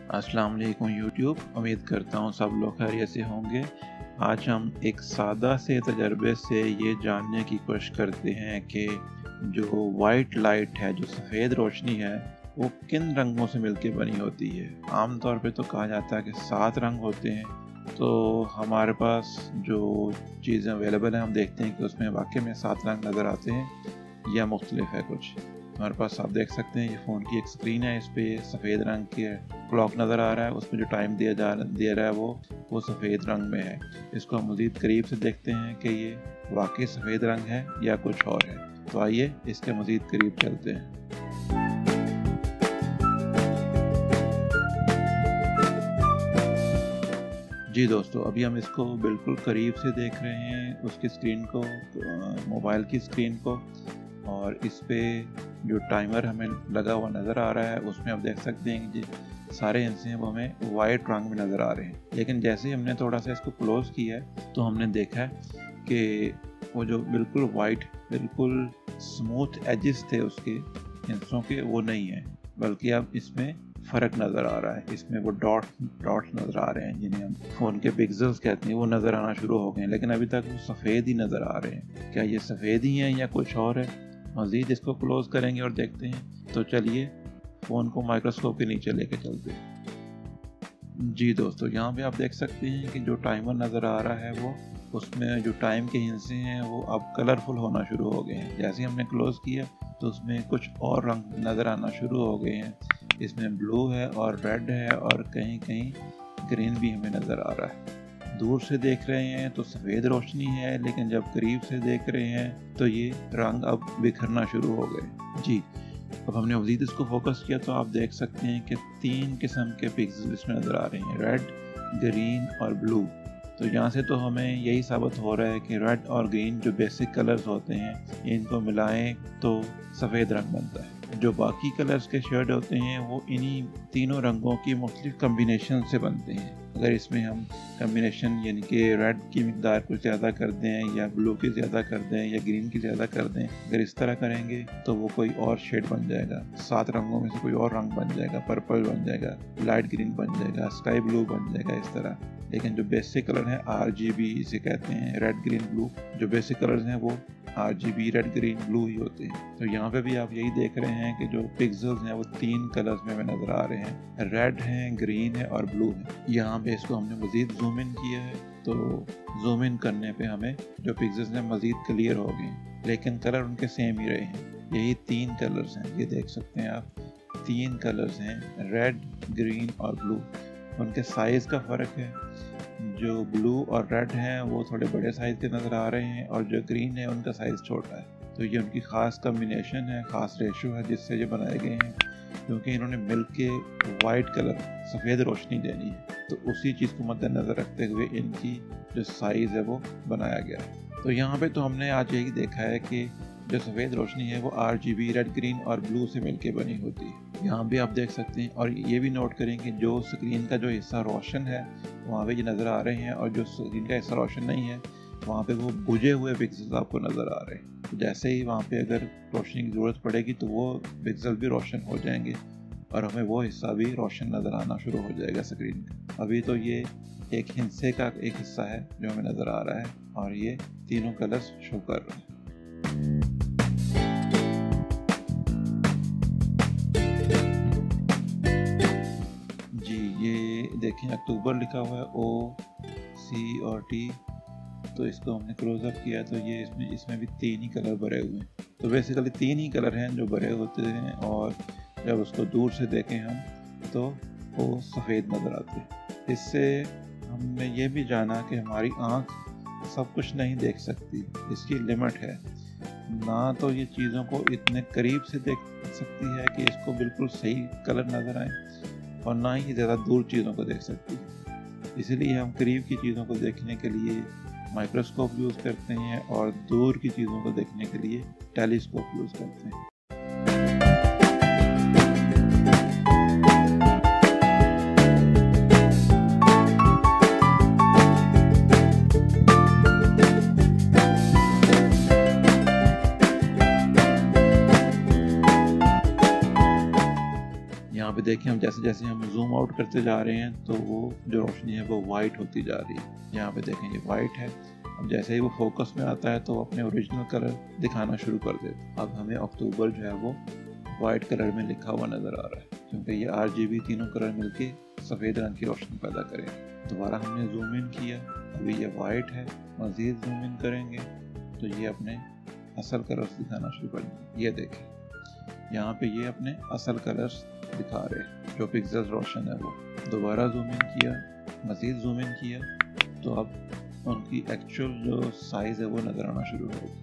अस्सलाम वालेकुम यूट्यूब। उम्मीद करता हूँ सब लोग खैरियत से होंगे। आज हम एक सादा से तजर्बे से ये जानने की कोशिश करते हैं कि जो वाइट लाइट है, जो सफ़ेद रोशनी है, वो किन रंगों से मिलके बनी होती है। आम तौर पे तो कहा जाता है कि 7 रंग होते हैं। तो हमारे पास जो चीज़ें अवेलेबल हैं, हम देखते हैं कि उसमें वाकई में 7 रंग नज़र आते हैं या मुख्तलिफ है कुछ। हमारे पास आप देख सकते हैं ये फ़ोन की एक स्क्रीन है, इस पर सफ़ेद रंग की क्लॉक नज़र आ रहा है। उसमें जो टाइम दिया रहा है वो सफ़ेद रंग में है। इसको हम मज़ीद करीब से देखते हैं कि ये वाकई सफ़ेद रंग है या कुछ और है। तो आइए इसके मज़ीद करीब चलते हैं। जी दोस्तों, अभी हम इसको बिल्कुल करीब से देख रहे हैं, उसकी स्क्रीन को, मोबाइल की स्क्रीन को। और इस पे जो टाइमर हमें लगा हुआ नज़र आ रहा है, उसमें आप देख सकते हैं कि सारे हिस्से हैं वो हमें वाइट रंग में नज़र आ रहे हैं। लेकिन जैसे ही हमने थोड़ा सा इसको क्लोज़ किया है तो हमने देखा है कि वो जो बिल्कुल वाइट, बिल्कुल स्मूथ एजेस थे उसके हिस्सों के, वो नहीं है, बल्कि अब इसमें फ़र्क नज़र आ रहा है। इसमें वो डॉट्स नज़र आ रहे हैं, जिन्हें हम फ़ोन के पिक्सेल्स कहते हैं, वो नज़र आना शुरू हो गए हैं। लेकिन अभी तक वो सफ़ेद ही नज़र आ रहे हैं। क्या ये सफ़ेद ही हैं या कुछ और है? मज़ीद इसको क्लोज़ करेंगे और देखते हैं। तो चलिए फ़ोन को माइक्रोस्कोप के नीचे लेके चलते हैं। जी दोस्तों, यहाँ पे आप देख सकते हैं कि जो टाइमर नज़र आ रहा है, वो उसमें जो टाइम के हिस्से हैं वो अब कलरफुल होना शुरू हो गए हैं। जैसे हमने क्लोज़ किया तो उसमें कुछ और रंग नज़र आना शुरू हो गए हैं। इसमें ब्लू है और रेड है और कहीं कहीं ग्रीन भी हमें नज़र आ रहा है। दूर से देख रहे हैं तो सफ़ेद रोशनी है, लेकिन जब करीब से देख रहे हैं तो ये रंग अब बिखरना शुरू हो गए। जी, अब हमने मज़ीद इसको फोकस किया तो आप देख सकते हैं कि 3 किस्म के पिक्सेल इसमें नज़र आ रहे हैं, रेड, ग्रीन और ब्लू। तो यहाँ से तो हमें यही साबित हो रहा है कि रेड और ग्रीन जो बेसिक कलर्स होते हैं, इनको मिलाएं तो सफ़ेद रंग बनता है। जो बाकी कलर्स के शेड होते हैं वो इन्हीं तीनों रंगों की मुख्तलिफ कम्बिनेशन से बनते हैं। अगर इसमें हम कम्बिनेशन यानी कि रेड की मिकदार कुछ ज़्यादा कर दें या ब्लू की ज़्यादा कर दें या ग्रीन की ज़्यादा कर दें, अगर इस तरह करेंगे तो वो कोई और शेड बन जाएगा। 7 रंगों में से कोई और रंग बन जाएगा, पर्पल बन जाएगा, लाइट ग्रीन बन जाएगा, स्काई ब्लू बन जाएगा, इस तरह। लेकिन जो बेसिक कलर हैं, RGB इसे कहते हैं, रेड ग्रीन ब्लू, जो बेसिक कलर्स हैं वो RGB रेड ग्रीन ब्लू ही होते हैं। तो यहाँ पे भी आप यही देख रहे हैं कि जो पिक्सेल्स हैं वो 3 कलर्स में हमें नज़र आ रहे हैं, रेड हैं, ग्रीन है और ब्लू है। यहाँ पे इसको हमने मज़ीद जूम इन किया है, तो जूम इन करने पे हमें जो पिक्सेल्स हैं मज़ीद क्लियर हो गए, लेकिन कलर उनके सेम ही रहे हैं। यही 3 कलर्स हैं, ये देख सकते हैं आप, 3 कलर्स हैं, रेड, ग्रीन और ब्लू। उनके साइज़ का फ़र्क है। जो ब्लू और रेड हैं वो थोड़े बड़े साइज़ के नज़र आ रहे हैं और जो ग्रीन है उनका साइज़ छोटा है। तो ये उनकी ख़ास कम्बिनेशन है, ख़ास रेशो है जिससे ये बनाए गए हैं, क्योंकि इन्होंने मिल के वाइट कलर, सफ़ेद रोशनी देनी है। तो उसी चीज़ को मद्देनज़र रखते हुए इनकी जो साइज़ है वो बनाया गया है। तो यहाँ पे तो हमने आज यही देखा है कि जो सफ़ेद रोशनी है वो RGB रेड, ग्रीन और ब्लू से मिलके बनी होती है। यहाँ भी आप देख सकते हैं। और ये भी नोट करें कि जो स्क्रीन का जो हिस्सा रोशन है वहाँ पे ये नज़र आ रहे हैं, और जो स्क्रीन का हिस्सा रोशन नहीं है वहाँ पे वो बुझे हुए पिक्सेल्स आपको नज़र आ रहे हैं। तो जैसे ही वहाँ पे अगर रोशनी की ज़रूरत पड़ेगी तो वो पिक्सल भी रोशन हो जाएंगे और हमें वो हिस्सा भी रोशन नज़र आना शुरू हो जाएगा स्क्रीन का। अभी तो ये एक हिस्से का एक हिस्सा है जो हमें नज़र आ रहा है और ये तीनों कलर्स शो कर रहे हैं। जी, ये देखें अक्टूबर लिखा हुआ है, OC और T। तो इसको हमने क्लोजअप किया तो ये इसमें भी 3 ही कलर भरे हुए हैं। तो बेसिकली 3 ही कलर हैं जो भरे होते हैं, और जब उसको दूर से देखें हम तो वो सफ़ेद नज़र आते हैं। इससे हमने ये भी जाना कि हमारी आँख सब कुछ नहीं देख सकती, इसकी लिमिट है। ना तो ये चीज़ों को इतने करीब से देख सकती है कि इसको बिल्कुल सही कलर नज़र आए, और ना ही ज़्यादा दूर चीज़ों को देख सकती है। इसीलिए हम करीब की चीज़ों को देखने के लिए माइक्रोस्कोप यूज़ करते हैं और दूर की चीज़ों को देखने के लिए टेलीस्कोप यूज़ करते हैं। पे देखिए हम जैसे जैसे हम जूम आउट करते जा रहे हैं तो वो जो रोशनी है वो वाइट होती जा रही है। यहाँ पे देखें ये वाइट है। अब जैसे ही वो फोकस में आता है तो वो अपने ओरिजिनल कलर दिखाना शुरू कर देता है। अब हमें अक्टूबर जो है वो वाइट कलर में लिखा हुआ नज़र आ रहा है, क्योंकि ये RGB तीनों कलर मिलके सफ़ेद रंग की रोशनी पैदा करें। दोबारा हमने जूम इन किया, अभी ये वाइट है। मज़ीद जूम इन करेंगे तो ये अपने असल कलर्स दिखाना शुरू कर देंगे। ये देखें यहाँ पे ये अपने असल कलर्स दिखा रहे हैं, जो पिक्सेल्स रोशन है वो। दोबारा जूम इन किया, मज़ीद जूम इन किया तो अब उनकी एक्चुअल जो साइज़ है वो नज़र आना शुरू होगी।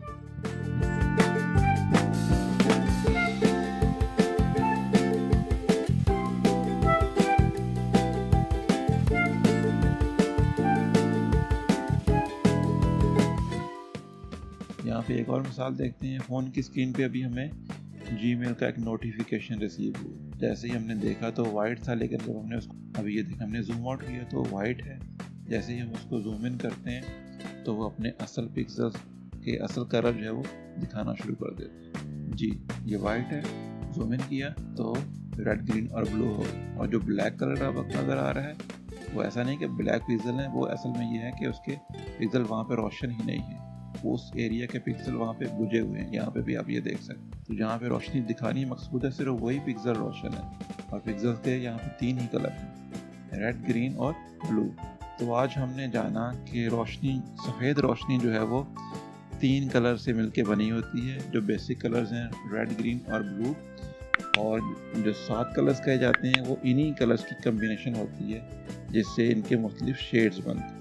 यहाँ पे एक और मिसाल देखते हैं। फ़ोन की स्क्रीन पे अभी हमें जीमेल का एक नोटिफिकेशन रिसीव हुआ। जैसे ही हमने देखा तो वाइट था, लेकिन जब हमने उसको अभी ये देखा हमने जूम आउट किया तो वाइट है। जैसे ही हम उसको जूम इन करते हैं तो वो अपने असल पिक्सेल्स के असल कलर जो है वो दिखाना शुरू कर देते हैं। जी ये वाइट है, जूम इन किया तो रेड, ग्रीन और ब्लू हो। और जो ब्लैक कलर अब नज़र आ रहा है वो ऐसा नहीं कि ब्लैक पिक्सल है, वो असल में ये है कि उसके पिक्सल वहाँ पे रोशन ही नहीं है, उस एरिया के पिक्सल वहाँ पे बुझे हुए हैं। यहाँ पे भी आप ये देख सकते हैं। तो जहाँ पे रोशनी दिखानी मकसूद है सिर्फ वही पिक्सल रोशन है। और पिक्सल के यहाँ पे 3 ही कलर हैं, रेड, ग्रीन और ब्लू। तो आज हमने जाना कि रोशनी, सफ़ेद रोशनी जो है वो 3 कलर से मिलके बनी होती है। जो बेसिक कलर्स हैं रेड, ग्रीन और ब्लू, और जो 7 कलर्स कहे जाते हैं वो इन्हीं कलर्स की कम्बिनेशन होती है, जिससे इनके मुख्तलिफ शेड्स बनते हैं।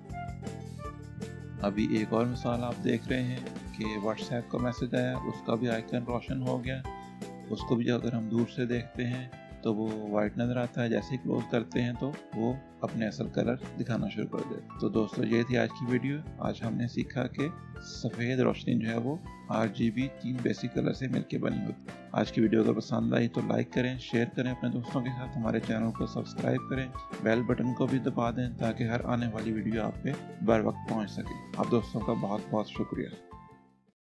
अभी एक और मिसाल आप देख रहे हैं कि व्हाट्सएप का मैसेज आया, उसका भी आइकन रोशन हो गया। उसको भी अगर हम दूर से देखते हैं तो वो वाइट नज़र आता है, जैसे ही क्लोज करते हैं तो वो अपने असल कलर दिखाना शुरू कर देते। तो दोस्तों ये थी आज की वीडियो। आज हमने सीखा कि सफ़ेद रोशनी जो है वो RGB 3 बेसिक कलर से मिलके बनी होती है। आज की वीडियो अगर पसंद आई तो लाइक करें, शेयर करें अपने दोस्तों के साथ, हमारे चैनल को सब्सक्राइब करें, बेल बटन को भी दबा दें ताकि हर आने वाली वीडियो आप पे बर वक्त पहुँच सके। आप दोस्तों का बहुत बहुत शुक्रिया।